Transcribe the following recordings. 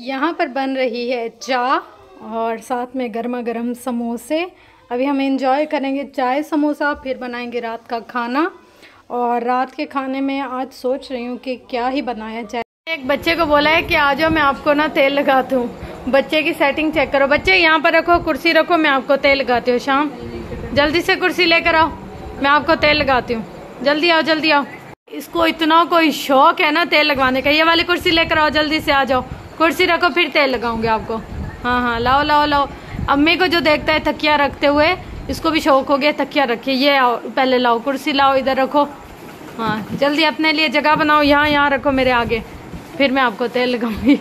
यहाँ पर बन रही है चाय और साथ में गर्मा गर्म समोसे। अभी हम एंजॉय करेंगे चाय समोसा, फिर बनाएंगे रात का खाना। और रात के खाने में आज सोच रही हूँ कि क्या ही बनाया जाए। एक बच्चे को बोला है कि आ जाओ मैं आपको ना तेल लगाती हूँ। बच्चे की सेटिंग चेक करो। बच्चे यहाँ पर रखो, कुर्सी रखो, मैं आपको तेल लगाती हूँ। शाम जल्दी से कुर्सी लेकर आओ, मैं आपको तेल लगाती हूँ। जल्दी आओ, जल्दी आओ। इसको इतना कोई शौक है ना तेल लगवाने का। ये वाली कुर्सी लेकर आओ, जल्दी से आ जाओ। कुर्सी रखो, फिर तेल लगाऊंगे आपको। हाँ हाँ, लाओ लाओ लाओ। अम्मी को जो देखता है तकिया रखते हुए, इसको भी शौक हो गया तकिया रखे। ये आओ, पहले लाओ कुर्सी, लाओ इधर रखो। हाँ जल्दी अपने लिए जगह बनाओ। यहाँ रखो मेरे आगे, फिर मैं आपको तेल लगाऊंगी।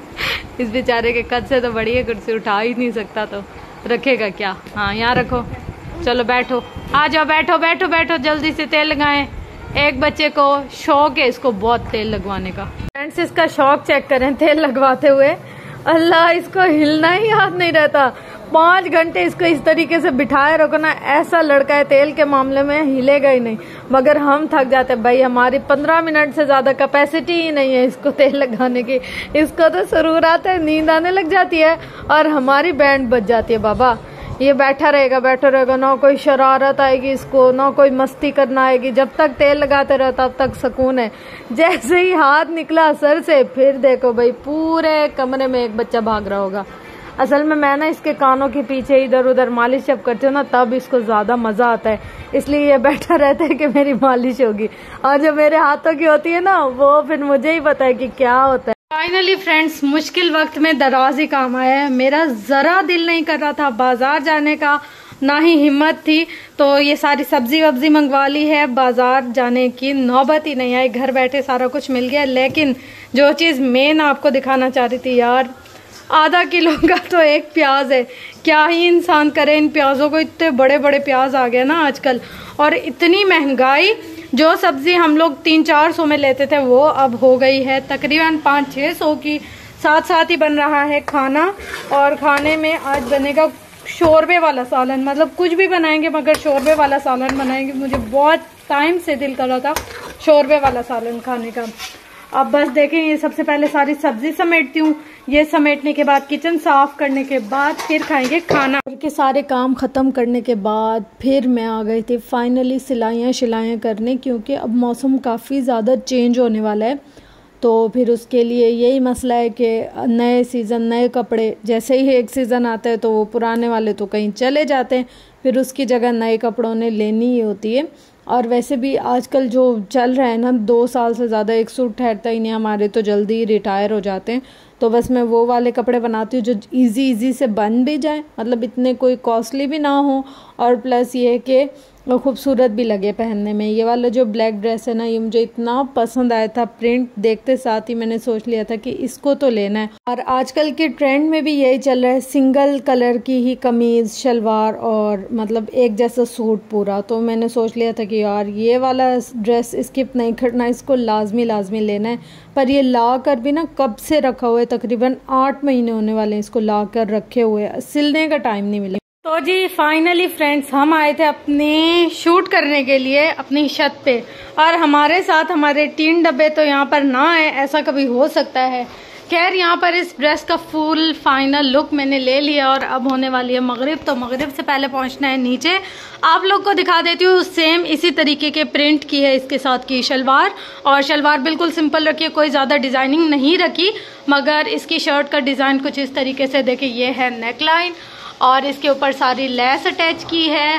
इस बेचारे के कद से तो बड़ी है, कुर्सी उठा ही नहीं सकता तो रखेगा क्या। हाँ यहाँ रखो, चलो बैठो, आ जाओ, बैठो बैठो बैठो, जल्दी से तेल लगाएं। एक बच्चे को शौक है इसको बहुत तेल लगवाने का। फ्रेंड्स इसका शौक चेक करें तेल लगवाते हुए। अल्लाह, इसको हिलना ही याद नहीं रहता। 5 घंटे इसको इस तरीके से बिठाए रखो ना, ऐसा लड़का है तेल के मामले में हिलेगा ही नहीं। मगर हम थक जाते हैं भाई, हमारी 15 मिनट से ज्यादा कैपेसिटी ही नहीं है इसको तेल लगाने की। इसको तो सुरूर आता है, नींद आने लग जाती है और हमारी बैंड बज जाती है। बाबा ये बैठा रहेगा, ना कोई शरारत आएगी इसको, ना कोई मस्ती करना आएगी। जब तक तेल लगाते रहो तब तक सुकून है। जैसे ही हाथ निकला सर से, फिर देखो भाई पूरे कमरे में एक बच्चा भाग रहा होगा। असल में मैं ना इसके कानों के पीछे इधर उधर मालिश जब करती हूँ ना, तब इसको ज्यादा मजा आता है। इसलिए ये बैठा रहता है कि मेरी मालिश होगी। और जो मेरे हाथों की होती है ना, वो फिर मुझे ही पता है कि क्या होता है। फाइनली फ्रेंड्स, मुश्किल वक्त में दराजी काम आया है। मेरा जरा दिल नहीं कर रहा था बाजार जाने का, ना ही हिम्मत थी। तो ये सारी सब्जी वब्जी मंगवा ली है, बाजार जाने की नौबत ही नहीं आई। घर बैठे सारा कुछ मिल गया। लेकिन जो चीज मेन आपको दिखाना चाह रही थी यार, आधा किलो का तो एक प्याज है। क्या ही इंसान करे इन प्याजों को। इतने बड़े बड़े प्याज आ गए ना आजकल, और इतनी महंगाई। जो सब्जी हम लोग 300-400 में लेते थे, वो अब हो गई है तकरीबन 500-600 की। साथ साथ ही बन रहा है खाना, और खाने में आज बनेगा शोरबे वाला सालन। मतलब कुछ भी बनाएंगे मगर शोरबे वाला सालन बनाएंगे। मुझे बहुत टाइम से दिल कर रहा था शोरबे वाला सालन खाने का। अब बस देखें, ये सबसे पहले सारी सब्जी समेटती हूँ। ये समेटने के बाद, किचन साफ करने के बाद फिर खाएंगे खाना। के सारे काम ख़त्म करने के बाद फिर मैं आ गई थी फाइनली सिलाइयाँ करने, क्योंकि अब मौसम काफ़ी ज़्यादा चेंज होने वाला है। तो फिर उसके लिए यही मसला है कि नए सीज़न नए कपड़े, जैसे ही एक सीज़न आता है तो वो पुराने वाले तो कहीं चले जाते हैं, फिर उसकी जगह नए कपड़ों ने लेनी ही होती है। और वैसे भी आजकल जो चल रहा है ना, 2 साल से ज़्यादा एक सूट ठहरता ही नहीं। हमारे तो जल्दी ही रिटायर हो जाते हैं। तो बस मैं वो वाले कपड़े बनाती हूँ जो इजी से बन भी जाए, मतलब इतने कोई कॉस्टली भी ना हो, और प्लस ये कि वो खूबसूरत भी लगे पहनने में। ये वाला जो ब्लैक ड्रेस है ना, ये मुझे इतना पसंद आया था। प्रिंट देखते साथ ही मैंने सोच लिया था कि इसको तो लेना है। और आजकल के ट्रेंड में भी यही चल रहा है, सिंगल कलर की ही कमीज़ शलवार और मतलब एक जैसा सूट पूरा। तो मैंने सोच लिया था कि यार ये वाला ड्रेस स्किप नहीं करना, इसको लाजमी लेना है। पर ये ला कर भी ना कब से रखा हुआ है, तकरीबन 8 महीने होने वाले हैं इसको ला कर रखे हुए, सिलने का टाइम नहीं मिला। तो जी फाइनली फ्रेंड्स, हम आए थे अपने शूट करने के लिए अपनी छत पे, और हमारे साथ हमारे 3 डब्बे तो यहाँ पर ना है, ऐसा कभी हो सकता है। खैर यहाँ पर इस ड्रेस का फुल फाइनल लुक मैंने ले लिया, और अब होने वाली है मगरिब। तो मगरिब से पहले पहुँचना है नीचे। आप लोग को दिखा देती हूँ, सेम इसी तरीके के प्रिंट की है इसके साथ की शलवार, और शलवार बिल्कुल सिंपल रखी है, कोई ज़्यादा डिज़ाइनिंग नहीं रखी। मगर इसकी शर्ट का डिज़ाइन कुछ इस तरीके से, देखिए ये है नेक लाइन, और इसके ऊपर सारी लेस अटैच की है।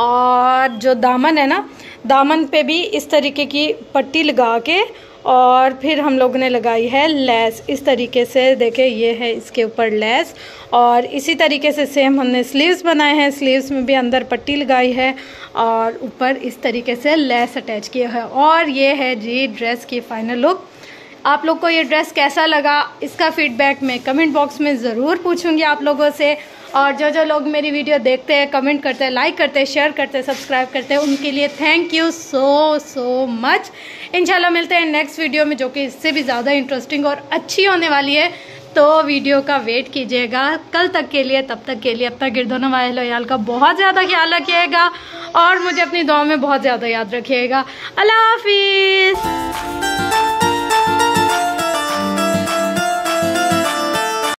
और जो दामन है ना, दामन पे भी इस तरीके की पट्टी लगा के, और फिर हम लोगों ने लगाई है लेस इस तरीके से। देखिए ये है इसके ऊपर लेस, और इसी तरीके से सेम हमने स्लीव्स बनाए हैं। स्लीव्स में भी अंदर पट्टी लगाई है, और ऊपर इस तरीके से लेस अटैच किया है। और ये है जी ड्रेस की फाइनल लुक। आप लोग को ये ड्रेस कैसा लगा, इसका फीडबैक मैं कमेंट बॉक्स में ज़रूर पूछूंगी आप लोगों से। और जो लोग मेरी वीडियो देखते हैं, कमेंट करते हैं, लाइक करते हैं, शेयर करते हैं, सब्सक्राइब करते हैं, उनके लिए थैंक यू सो मच। इंशाल्लाह मिलते हैं नेक्स्ट वीडियो में, जो कि इससे भी ज़्यादा इंटरेस्टिंग और अच्छी होने वाली है। तो वीडियो का वेट कीजिएगा कल तक के लिए। तब तक के लिए अपना गिरदोना वायल का बहुत ज़्यादा ख्याल रखिएगा, और मुझे अपनी दुआ में बहुत ज़्यादा याद रखिएगा। अल्लाह हाफिज़।